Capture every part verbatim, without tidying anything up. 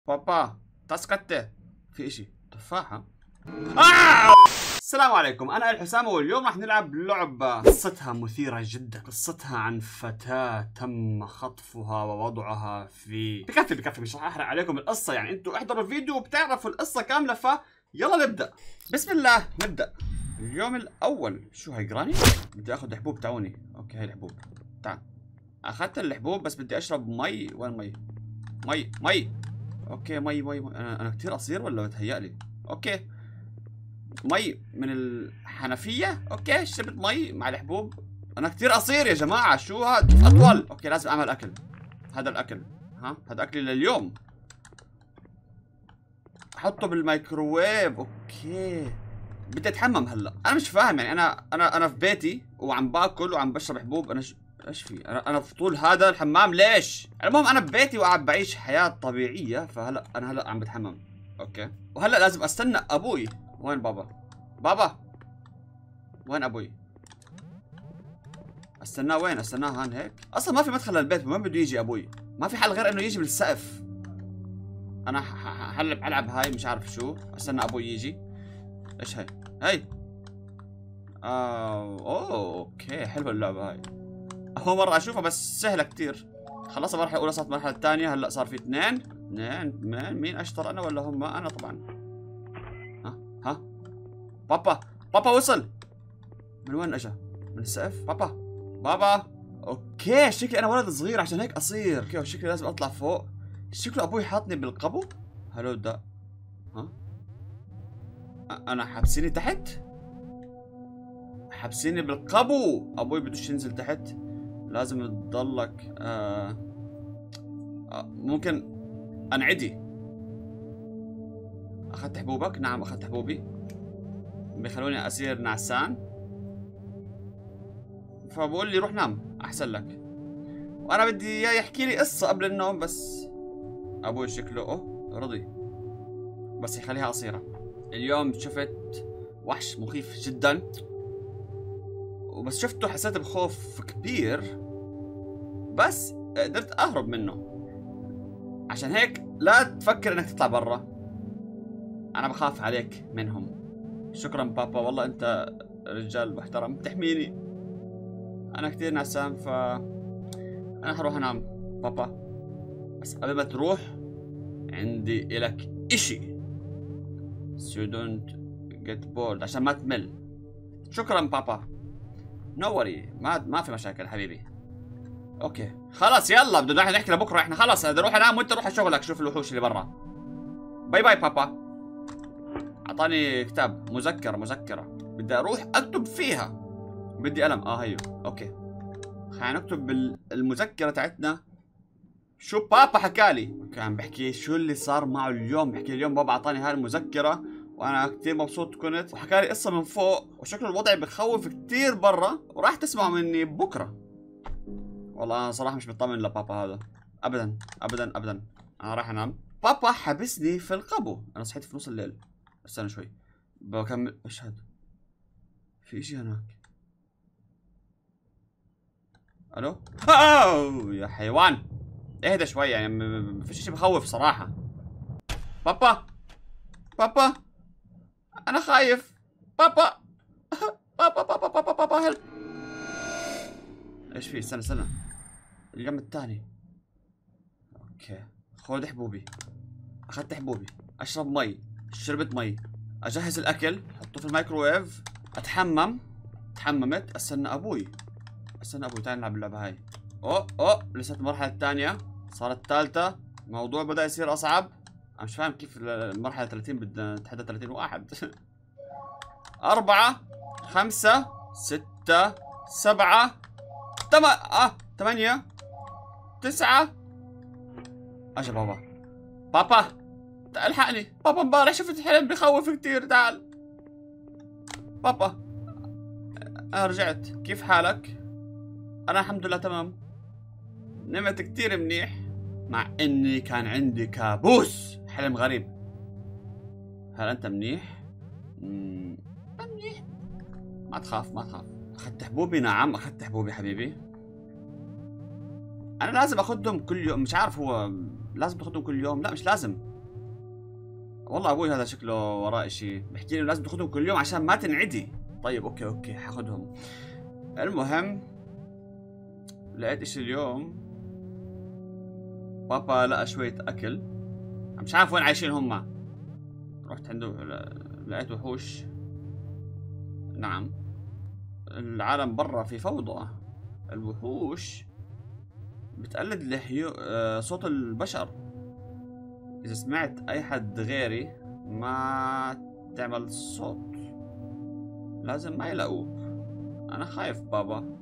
بابا تسكتي في اشي تفاحة. آه! السلام عليكم، انا الحسام واليوم راح نلعب لعبة قصتها مثيرة جدا. قصتها عن فتاة تم خطفها ووضعها في بكفي بكفي مش راح احرق عليكم القصة، يعني انتوا احضروا الفيديو وبتعرفوا القصة كاملة. ف يلا نبدأ. بسم الله نبدأ. اليوم الاول. شو هاي جراني؟ بدي اخذ حبوب تعوني. اوكي هاي الحبوب. تعال. اخذت الحبوب بس بدي اشرب مي. وين مي؟ مي مي اوكي مي مي, مي. انا انا كثير قصير ولا بتهيألي؟ اوكي مي من الحنفية. اوكي شربت مي مع الحبوب. انا كثير قصير يا جماعة، شو هاد اطول. اوكي لازم اعمل اكل. هذا الاكل ها هذا اكلي لليوم. احطه بالميكروويف. اوكي بدي اتحمم هلا. انا مش فاهم يعني انا انا انا في بيتي وعم باكل وعم بشرب حبوب. انا ش... ايش في؟ انا انا في طول هذا الحمام ليش؟ المهم انا ببيتي وقاعد بعيش حياة طبيعية، فهلا انا هلا عم بتحمم. اوكي وهلا لازم استنى ابوي. وين بابا؟ بابا وين ابوي؟ استناه وين؟ استناه هان هيك؟ اصلا ما في مدخل للبيت، وين بده يجي ابوي؟ ما في حل غير انه يجي بالسقف. انا هلا العب هاي مش عارف شو. استنى ابوي يجي. ايش هاي؟ هاي آه اوه اوكي حلوه اللعبة هاي. هو مرة اشوفها بس سهلة كتير. خلص المرحلة الأولى صارت المرحلة الثانية، هلا صار في اثنين اثنين مين مين أشطر أنا ولا هم؟ أنا طبعا. ها ها بابا بابا وصل. من وين أجا؟ من السقف؟ بابا بابا اوكي شكلي أنا ولد صغير عشان هيك قصير. اوكي شكلي لازم أطلع فوق. شكله أبوي حاطني بالقبو. هلو ده ها أنا حابسيني تحت؟ حابسيني بالقبو. أبوي بدوش ينزل تحت. لازم تضلك آه آه ممكن انعدي. اخذت حبوبك؟ نعم اخذت حبوبي. بيخلوني اصير نعسان، فبقول لي روح نام احسن لك. وانا بدي اياه يحكي لي قصه قبل النوم، بس ابوي شكله اوه رضي، بس يخليها قصيره. اليوم شفت وحش مخيف جدا، وبس شفته حسيت بخوف كبير، بس قدرت اهرب منه. عشان هيك لا تفكر انك تطلع برا، انا بخاف عليك منهم. شكرا بابا، والله انت رجال محترم بتحميني. انا كثير نعسان ف انا حروح انام بابا، بس قبل ما تروح عندي الك اشي. so don't get bored عشان ما تمل. شكرا بابا. no worry ما ما في مشاكل حبيبي. اوكي خلاص يلا بدنا نحكي لبكره. احنا خلاص بدي اروح انام وانت روح على شغلك شوف الوحوش اللي برا. باي باي بابا. اعطاني كتاب مذكرة مذكرة بدي اروح اكتب فيها. بدي قلم. اه هيو اوكي خلينا نكتب بالمذكرة تاعتنا شو بابا حكالي. كان بحكي شو اللي صار معه اليوم. بحكي اليوم بابا اعطاني هاي المذكرة وانا كثير مبسوط كنت، وحكالي قصة من فوق، وشكله الوضع بخوف كثير برا، وراح تسمعوا مني بكرة. والله انا صراحة مش مطمن لبابا هذا ابدا ابدا ابدا. انا راح انام. بابا حبسني في القبو. انا صحيت في نص الليل. استنى شوي بكمل. ايش هذا؟ في اشي هناك. الو أوه يا حيوان اهدى شوي، يعني ما فيش شيء بخوف صراحة. بابا بابا انا خايف. بابا بابا بابا بابا بابا هل ايش في؟ استنى استنى الجنب الثاني. اوكي خذ حبوبي. اخذت حبوبي. اشرب مي. شربت مي. اجهز الاكل احطه في الميكروويف. اتحمم. تحممت. استنى ابوي. استنى ابوي تعال نلعب اللعبه هاي. اوه اوه لسه المرحله الثانيه صارت الثالثه. الموضوع بدا يصير اصعب. انا مش فاهم كيف المرحله ثلاثين بدنا نتحدى ثلاثين واحد. أربعة خمسة ستة سبعة تم اه ثمانية تسعة. اجا بابا. بابا الحقني بابا، امبارح شفت حلم بخوف كثير. تعال بابا. انا رجعت. كيف حالك؟ انا الحمد لله تمام. نمت كثير منيح، مع اني كان عندي كابوس حلم غريب. هل انت منيح؟ مم... منيح. ما تخاف ما تخاف. اخذت حبوبي؟ نعم اخذت حبوبي حبيبي. انا لازم اخذهم كل يوم. مش عارف هو لازم تاخذهم كل يوم؟ لا مش لازم. والله ابوي هذا شكله وراه اشي، بحكي لي لازم تاخذهم كل يوم عشان ما تنعدي. طيب اوكي اوكي حاخذهم. المهم لقيت اشي اليوم، بابا لقى شوية اكل، مش عارف وين عايشين هم. رحت عنده لقيت وحوش. نعم العالم برا في فوضى، الوحوش بتقلد لحيو... آه صوت البشر. إذا سمعت أي حد غيري ما تعمل صوت، لازم ما يلاقوك. أنا خايف بابا.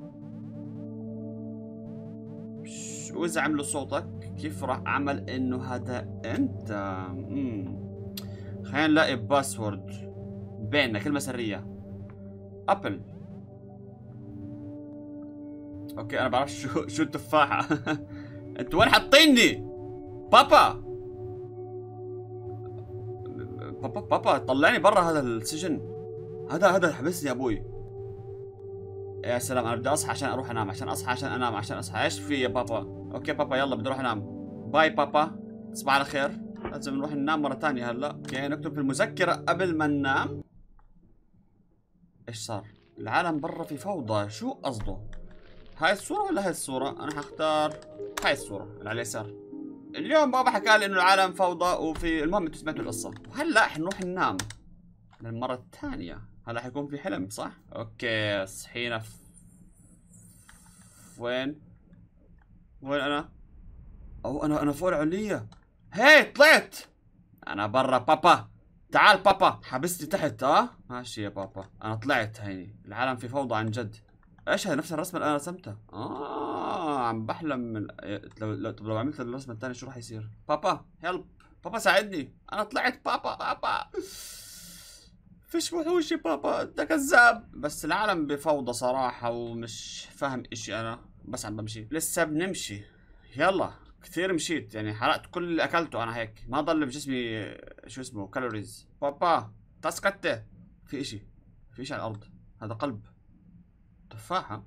وإذا عملوا صوتك كيف راح أعمل إنه هذا أنت؟ مم. خلينا نلاقي باسورد بيننا، كلمة سرية. أبل. أوكي أنا بعرف شو شو التفاحة. أنتوا وين حاطيني؟ بابا بابا بابا طلعني برا هذا السجن. هذا هذا حبسني ابوي. يا سلام انا بدي اصحى عشان اروح انام، عشان اصحى عشان انام عشان اصحى. ايش في يا بابا؟ اوكي بابا يلا بدي اروح انام. باي بابا تصبح على خير. لازم نروح ننام مرة ثانية هلا. اوكي نكتب في المذكرة قبل ما ننام. ايش صار؟ العالم برا في فوضى، شو قصده؟ هاي الصورة ولا هاي الصورة؟ انا حختار هاي الصورة اللي على اليسار. اليوم بابا حكى لي انه العالم فوضى وفي، المهم انتم سمعتوا القصة. وهلا حنروح ننام للمرة الثانية. هلا حيكون في حلم صح؟ اوكي صحينا في وين؟ وين انا؟ او انا انا فوق العلية. هي طلعت. انا برا بابا. تعال بابا حبستي تحت. اه ماشي يا بابا انا طلعت. هيني العالم في فوضى عن جد. ايش هذا؟ نفس الرسمة اللي انا رسمتها. اه عم بحلم من لو لو طب لو عملت الرسمة الثانية شو راح يصير؟ بابا هيلب. بابا ساعدني انا طلعت. بابا بابا فيش وحوش يا بابا انت كذاب. بس العالم بفوضى صراحة ومش فاهم اشي. انا بس عم بمشي لسه بنمشي. يلا كثير مشيت يعني، حرقت كل اللي اكلته انا هيك، ما ضل بجسمي شو اسمه كالوريز. بابا تسكتة. في اشي، في اشي على الارض. هذا قلب تفاحة.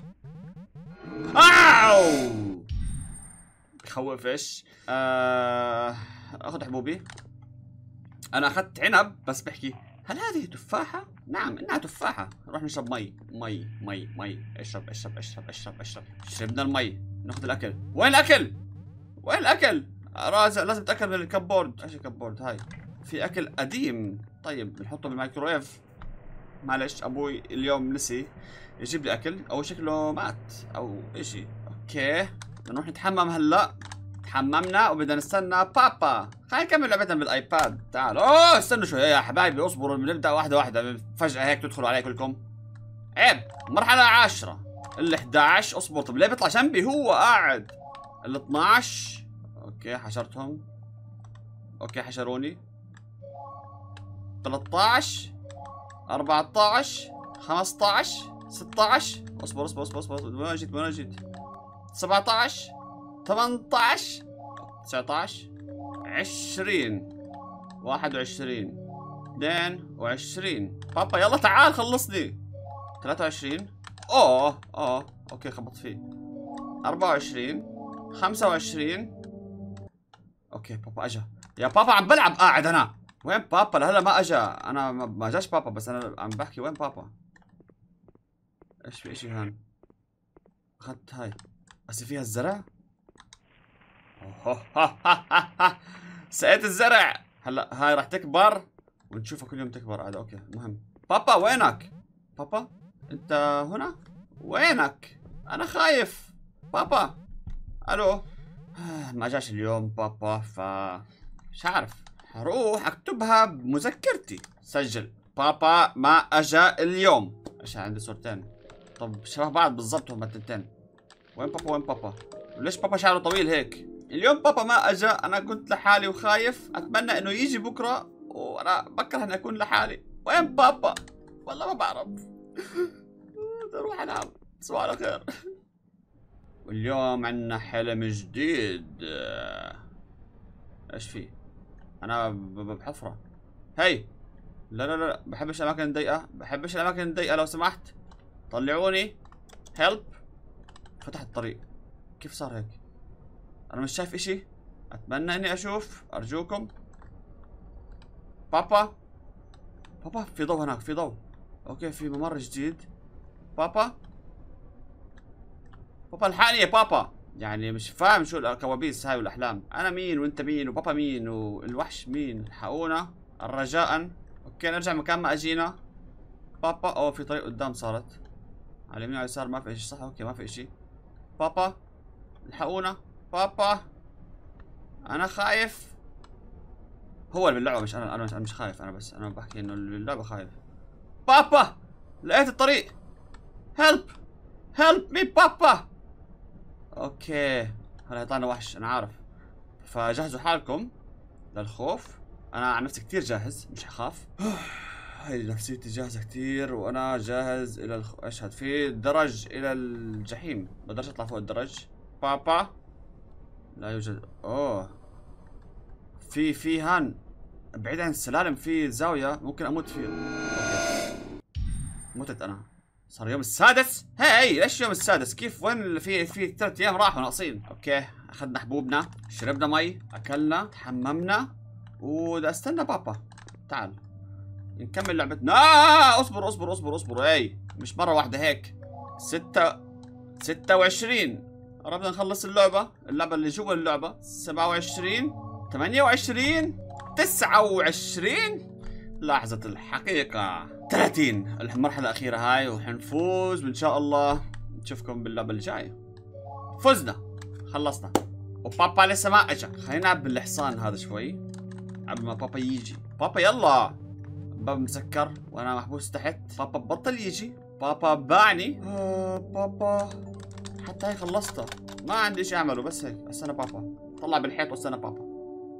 اوو بخوف. ايش؟ آه... اخذ حبوبي. انا اخذت عنب بس بحكي هل هذه تفاحة؟ نعم انها تفاحة. نروح نشرب مي مي مي مي. اشرب اشرب اشرب اشرب اشرب. شربنا المي. ناخذ الاكل. وين الاكل؟ وين الاكل؟ لازم اتاكد من الكبورد. ايش الكبورد هاي؟ في اكل قديم. طيب بنحطه بالميكرويف. معلش ابوي اليوم نسي يجيب لي اكل او شكله مات او اشي. اوكي بدنا نروح نتحمم هلا. تحممنا وبدنا نستنى بابا. خلينا نكمل لعبتنا بالايباد. تعالوا. اوه استنوا شوي يا حبايبي اصبروا بنبدا واحدة واحدة. فجأة هيك تدخلوا علي كلكم. عيب. مرحلة عاشرة. ال احد عشر اصبر. طب ليه بيطلع جنبي هو قاعد؟ ال اثنعش. اوكي حشرتهم. اوكي حشروني. ثلاثطعش أربعطعش خمسطعش ستطعش. اصبر اصبر اصبر اصبر. وين جيت وين جيت؟ سبعطعش ثمنطعش تسعطعش عشرين واحد وعشرين اثنين وعشرين. بابا يلا تعال خلصني. ثلاثة وعشرين. اوه اوه اوكي خبط فيه. أربعة وعشرين خمسة وعشرين. اوكي بابا اجا. يا بابا عم بلعب قاعد انا. وين بابا؟ لهلا ما اجا. انا ما جاش بابا بس انا عم بحكي وين بابا؟ ايش في اشي هون؟ اخذت هاي بس فيها الزرع. سقيت الزرع. هلا هاي راح تكبر ونشوفها كل يوم تكبر عاد. اوكي المهم بابا وينك؟ بابا انت هنا؟ وينك؟ انا خايف بابا. الو. ما جاش اليوم بابا ف مش عارف. حروح اكتبها بمذكرتي. سجل بابا ما اجا اليوم. ايش عندي صورتين؟ طب شبه بعض بالضبط هم التنتين. وين بابا وين بابا؟ وليش بابا شعره طويل هيك؟ اليوم بابا ما اجا. انا كنت لحالي وخايف. اتمنى انه يجي بكره وانا بكره اني اكون لحالي. وين بابا؟ والله ما بعرف. بدي اروح انام. تصبحوا على خير. واليوم عندنا حلم جديد. ايش في؟ انا بحفرة. هي لا لا لا بحبش الاماكن الضيقة. بحبش الاماكن الضيقة لو سمحت. طلعوني. هيلب. فتح الطريق. كيف صار هيك؟ انا مش شايف اشي. اتمنى اني اشوف ارجوكم. بابا بابا في ضوء هناك، في ضوء. اوكي في ممر جديد. بابا بابا الحقني يا بابا. يعني مش فاهم شو الكوابيس هاي والاحلام. انا مين وانت مين وبابا مين والوحش مين؟ الحقونا رجاء. اوكي نرجع مكان ما اجينا. بابا اوه في طريق قدام صارت على اليمين وعلى اليسار، ما في اشي صح؟ اوكي ما في اشي. بابا الحقونا بابا انا خايف. هو اللي باللعبة مش انا، انا مش, أنا مش خايف، انا بس انا بحكي انه اللي باللعبة خايف. بابا لقيت الطريق. هيلب هيلب مي بابا. اوكي هلا يطلعنا وحش انا عارف، فجهزوا حالكم للخوف. انا عن نفسي كثير جاهز مش حخاف. هاي نفسيتي جاهزة كثير وانا جاهز الى الخ... اشهد في درج الى الجحيم، بقدرش اطلع فوق الدرج. بابا لا يوجد. اوه في في هان بعيد عن السلالم في زاوية ممكن اموت فيها. اوكي متت انا. صار اليوم السادس. هاي ليش اليوم السادس؟ كيف وين اللي في في ثلاث ايام راحوا ناقصين؟ اوكي اخذنا حبوبنا، شربنا مي، اكلنا، تحممنا، ودا استنى بابا. تعال نكمل لعبتنا. آه اصبر اصبر اصبر اصبر. اي مش مرة واحدة هيك. ستة ستة وعشرين قربنا نخلص اللعبة، اللعبة اللي جوا اللعبة. سبعة وعشرين ثمانية وعشرين تسعة وعشرين لحظة الحقيقة ثلاثين. المرحلة الأخيرة هاي وحنفوز وإن شاء الله نشوفكم باللعبة اللي جاية. فزنا خلصنا وبابا لسه ما اجى. خلينا نلعب بالحصان هذا شوي قبل ما بابا يجي. بابا يلا. الباب مسكر وانا محبوس تحت. بابا بطل يجي. بابا باعني. آه بابا حتى هي خلصتها ما عندي شيء اعمله بس هيك استنى بابا. طلع بالحيط واستنى بابا.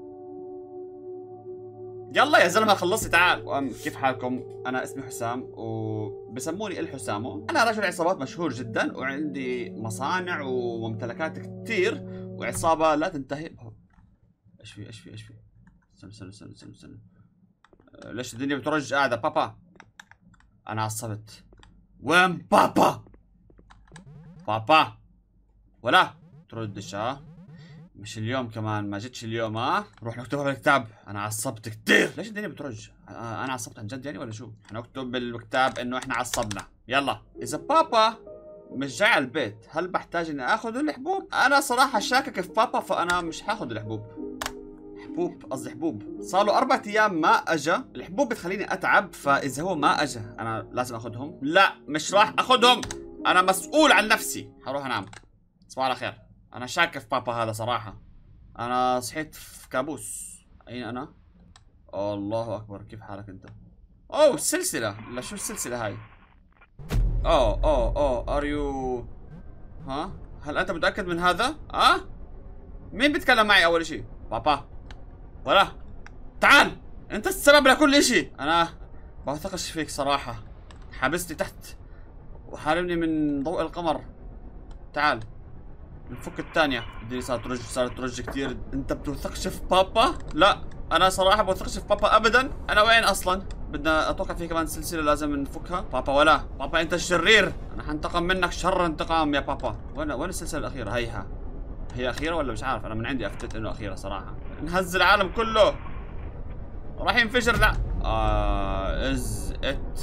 يلا يا زلمه خلصت تعال. كيف حالكم؟ انا اسمي حسام وبسموني الحسامو. انا رجل عصابات مشهور جدا وعندي مصانع وممتلكات كثير وعصابه لا تنتهي. ايش في ايش في ايش في؟ استنى استنى استنى استنى استنى. ليش الدنيا بترج قاعده؟ بابا انا عصبت. وين بابا؟ بابا ولا تردش ها؟ مش اليوم كمان ما جتش اليوم ها؟ روح نكتبها بالكتاب. انا عصبت كثير. ليش الدنيا بترج؟ انا عصبت عن جد يعني ولا شو؟ حنكتب بالكتاب انه احنا عصبنا. يلا اذا بابا مش جاي على البيت هل بحتاج اني اخذ الحبوب؟ انا صراحة شاكك في بابا فانا مش حاخذ الحبوب. حبوب قصدي حبوب. صار له أربع أيام ما أجا. الحبوب بتخليني أتعب فإذا هو ما أجا أنا لازم أخذهم. لا مش راح أخذهم. أنا مسؤول عن نفسي. حروح أنام. صباح على خير. أنا شاك في بابا هذا صراحة. أنا صحيت في كابوس. أين أنا؟ أوه الله أكبر. كيف حالك أنت؟ أوه السلسلة. لا شو السلسلة هاي؟ أوه أوه أوه أر يو ها؟ هل أنت متأكد من هذا؟ أه؟ مين بيتكلم معي أول شيء؟ بابا ولا تعال انت السبب لكل اشي. انا بثقش فيك صراحة. حابسني تحت وحارمني من ضوء القمر. تعال نفك الثانية. الدنيا صارت ترج صارت ترج كثير. انت بتوثقش في بابا؟ لا انا صراحة بوثقش في بابا ابدا. انا وين اصلا؟ بدنا اتوقع في كمان سلسلة لازم نفكها. بابا ولا بابا انت الشرير. انا حنتقم منك شر انتقام يا بابا. وين وين السلسلة الاخيرة؟ هيها هي اخيرة ولا مش عارف؟ انا من عندي افتت انه اخيرة صراحة. نهز العالم كله راح ينفجر. لا آه از ات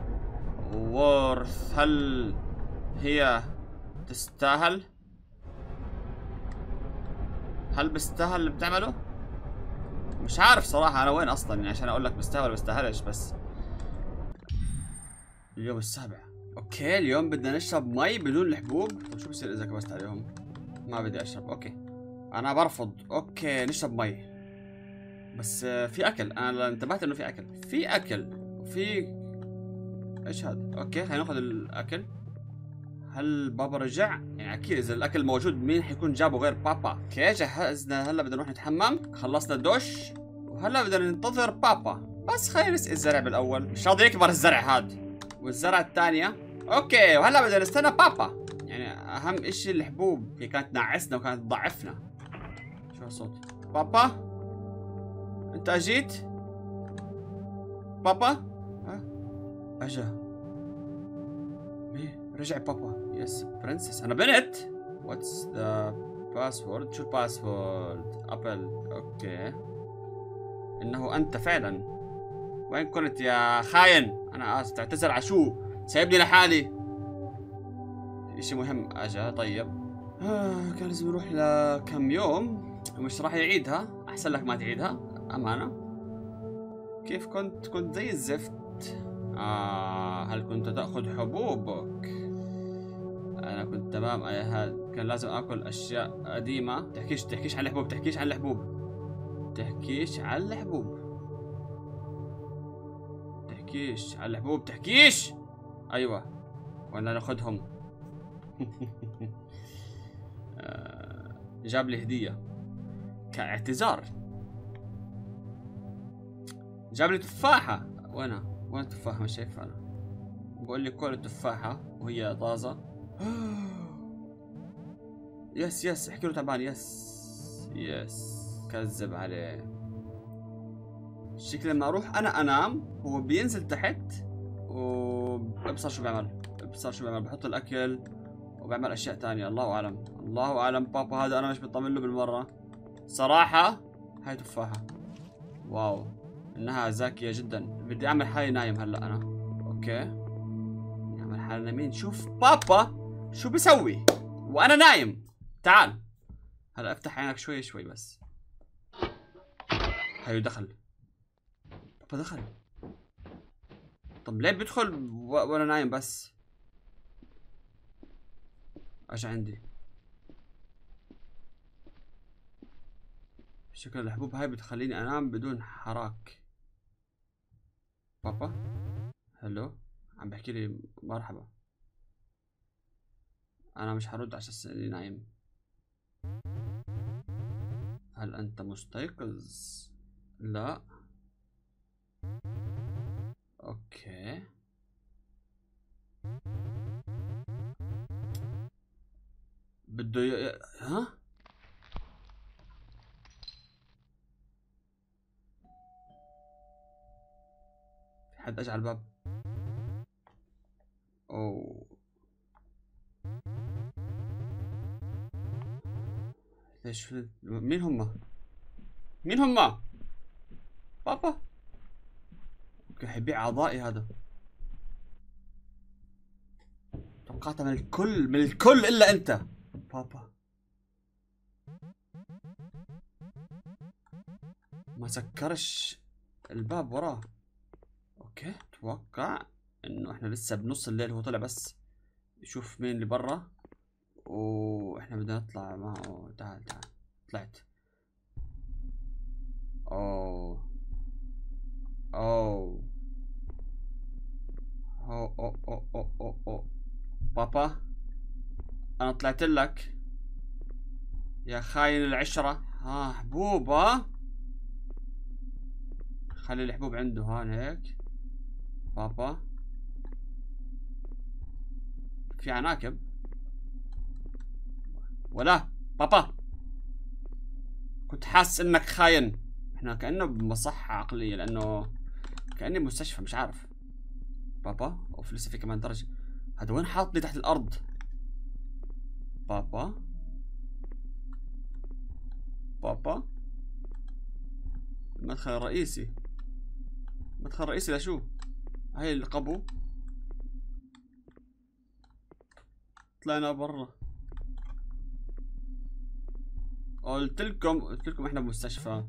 وورث؟ هل هي تستاهل؟ هل بيستاهل اللي بتعمله؟ مش عارف صراحة انا وين اصلا يعني عشان اقول لك بيستاهل ولا بيستاهلش. بس اليوم السابع. اوكي اليوم بدنا نشرب مي بدون الحبوب. طيب شو بصير اذا كبست عليهم؟ ما بدي اشرب. اوكي انا برفض. اوكي نشرب مي بس في اكل. انا انتبهت انه في اكل. في اكل وفي ايش هذا؟ اوكي خلينا ناخذ الاكل. هل بابا رجع؟ يعني اكيد اذا الاكل موجود مين حيكون جابه غير بابا؟ اوكي جهزنا. هلا بدنا نروح نتحمم. خلصنا الدش وهلا بدنا ننتظر بابا. بس خلينا نسقي الزرع بالاول. مش راضي يكبر الزرع هذا. والزرعة الثانية. اوكي وهلا بدنا نستنى بابا. يعني اهم اشي الحبوب. هي كانت تنعسنا وكانت تضعفنا. شو هالصوت؟ بابا انت اجيت؟ بابا؟ ها؟ اجا. مين؟ رجع بابا. يس برنسس. انا بنت. واتس ذا باسورد؟ شو الباسورد؟ ابل. اوكي انه انت فعلا وين كنت يا خاين؟ انا اسف، تعتذر على شو؟ سايبني لحالي. اشي مهم اجا. طيب آه كان لازم نروح لكم يوم ومش راح يعيدها. احسن لك ما تعيدها امانة. كيف كنت؟ كنت زي الزفت. آه هل كنت تأخذ حبوبك؟ أنا كنت تمام. هذا كان لازم آكل أشياء قديمة. تحكيش تحكيش عن الحبوب. تحكيش عن الحبوب. تحكيش عن الحبوب. تحكيش عن الحبوب. تحكيش. أيوة وأنا ناخذهم. آه جاب لي هدية كاعتذار. جاب لي تفاحة. وينها؟ وين التفاحة؟ مش شايفها أنا. بقول لي كل التفاحة وهي طازة. يس يس احكي له تعبان. يس يس كذب عليه. الشكل لما اروح انا انام هو بينزل تحت وبصر شو بيعمل. بصر شو بيعمل. بحط الاكل وبعمل اشياء ثانية. الله اعلم. الله اعلم. بابا هذا انا مش بطمن له بالمرة صراحة. هاي تفاحة. واو انها ذكية جدا. بدي اعمل حالي نايم هلا انا. اوكي نعمل حالنا نايمين. شوف بابا شو بيسوي وانا نايم. تعال هلا افتح عينك شوي شوي بس. هيو دخل. بابا دخل. طب ليه بيدخل و... وانا نايم بس؟ اجى عندي. شكل الحبوب هاي بتخليني انام بدون حراك. بابا هلو عم بحكي لي مرحبا. انا مش حرد عشان اني نايم. هل انت مستيقظ؟ لا. اوكي بده ي... ها في حد اجى على الباب. اوه ليش؟ مين هم؟ مين هم؟ بابا اوكي حيبيع اعضائي هذا. توقعت من الكل من الكل الا انت بابا. ما سكرش الباب وراه. اوكي اتوقع انه احنا لسه بنص الليل. هو طلع بس يشوف مين اللي برا واحنا بدنا نطلع معه. تعال تعال. طلعت. اوه اوه اوه اوه اوه اوه اوه, أوه. بابا انا طلعت لك يا خاين العشرة. ها حبوب. ها خلي الحبوب عنده هون هيك. بابا في عناكب ولا بابا؟ كنت حاسس انك خاين. احنا كأنه بمصحة عقلية لانه كأني مستشفى مش عارف. بابا اوف لسه في كمان درجة. هذا وين حاطني تحت الارض؟ بابا بابا المدخل الرئيسي. المدخل الرئيسي لشو؟ هاي القبو. طلعنا برا. قلت لكم قلت لكم احنا بمستشفى.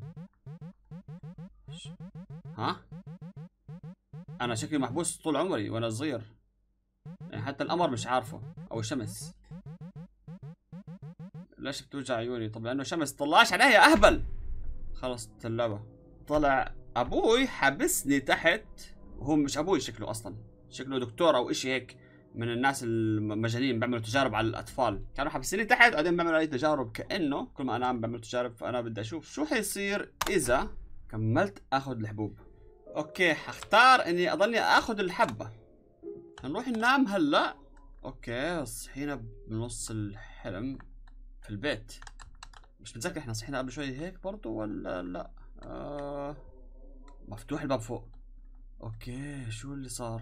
ها انا شكلي محبوس طول عمري وانا صغير. يعني حتى القمر مش عارفه او الشمس. ليش بتوجع عيوني؟ طب لانه شمس. طلعش عليها يا اهبل. خلص اللعبة. طلع ابوي حبسني تحت وهو مش ابوي شكله اصلا. شكله دكتور او اشي هيك من الناس المجانين بيعملوا تجارب على الاطفال. كانوا حابسيني تحت بعدين بيعملوا علي تجارب كانه كل ما انام بيعملوا تجارب. فانا بدي اشوف شو حيصير اذا كملت اخذ الحبوب. اوكي حختار اني اضلني اخذ الحبة. هنروح ننام هلا. اوكي صحينا بنص الحلم في البيت. مش متذكر احنا صحينا قبل شوي هيك برضو ولا لا. آه مفتوح الباب فوق. اوكي شو اللي صار؟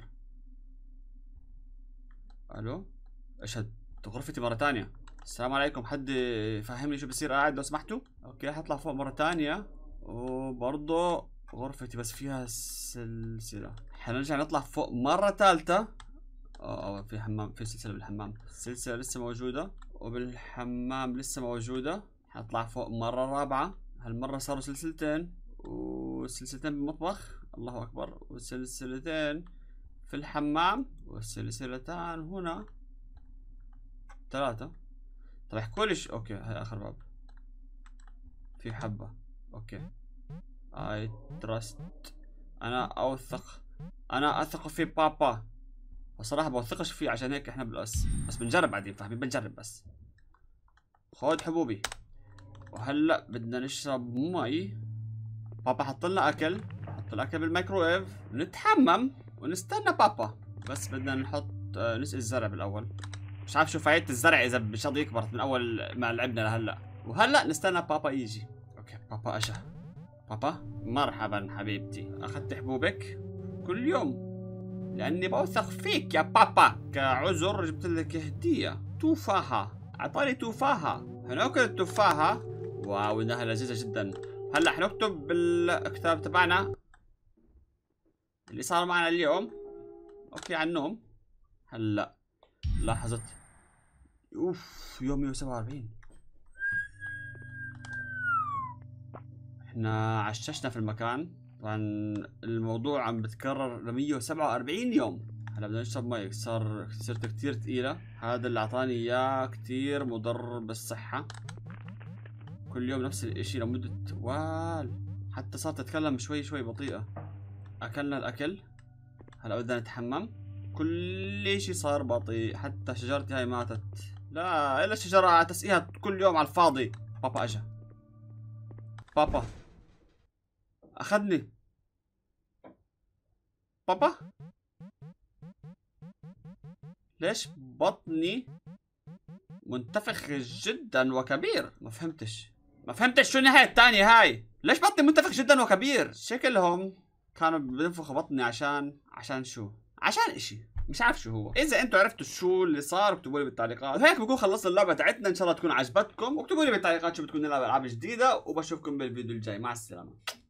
الو ايش هاد؟ غرفتي مرة ثانية. السلام عليكم. حد يفهمني شو بصير قاعد لو سمحتوا؟ اوكي حطلع فوق مرة ثانية وبرضه غرفتي بس فيها سلسلة. حنرجع نطلع فوق مرة ثالثة. اه في حمام، في سلسلة بالحمام. السلسلة لسه موجودة وبالحمام لسه موجودة. حنطلع فوق مرة رابعة. هالمرة صاروا سلسلتين، وسلسلتين بالمطبخ. الله أكبر. وسلسلتين في الحمام، وسلسلتان هنا. ثلاثة. طيب احكوا لي. اوكي هاي آخر باب. في حبة. اوكي. I trust. أنا أوثق. أنا أثق في بابا. بصراحة بوثقش فيه، عشان هيك إحنا بالأس. بس بنجرب بعدين، فاهمين؟ بنجرب بس. خود حبوبي. وهلا بدنا نشرب مي. بابا حط لنا أكل. حط الأكل بالميكروويف. نتحمم ونستنى بابا. بس بدنا نحط آه نسقي الزرع بالأول. مش عارف شو فايدة الزرع إذا مش راضي يكبر من أول ما لعبنا لهلا. وهلا نستنى بابا يجي. أوكي بابا أجا. بابا مرحبا حبيبتي. أخذت حبوبك كل يوم لأني بوثق فيك يا بابا. كعذر جبت لك هدية تفاحة. أعطاني تفاحة. هناكل التفاحة. واو إنها لذيذة جدا. هلا حنكتب بالكتاب تبعنا اللي صار معنا اليوم. أوكي على النوم. هلا لاحظت. أوف يوم مية وسبعة وأربعين. احنا عششنا في المكان. طبعا الموضوع عم بتكرر ل مية وسبعة وأربعين يوم. هلا بدنا نشرب مي. صار صرت كثير ثقيلة. هذا اللي اعطاني اياه كثير مضر بالصحة. كل يوم نفس الاشي لمدة وال. حتى صارت تتكلم شوي شوي بطيئة. اكلنا الاكل. هلا بدنا نتحمم. كل اشي صار بطيء. حتى شجرتي هاي ماتت. لا الا شجرة تسقيها كل يوم على الفاضي. بابا اجا. بابا أخذني. بابا ليش بطني منتفخ جدا وكبير؟ ما فهمتش. ما فهمتش شو النهاية الثانية هاي. ليش بطني منتفخ جدا وكبير؟ شكلهم كانوا بينفخوا بطني عشان عشان شو؟ عشان اشي مش عارف شو هو. اذا انتم عرفتوا شو اللي صار اكتبوا لي بالتعليقات. وهيك بكون خلصنا اللعبه تاعتنا. ان شاء الله تكون عجبتكم. واكتبوا لي بالتعليقات شو بتكون نلعب العاب جديده. وبشوفكم بالفيديو الجاي. مع السلامه.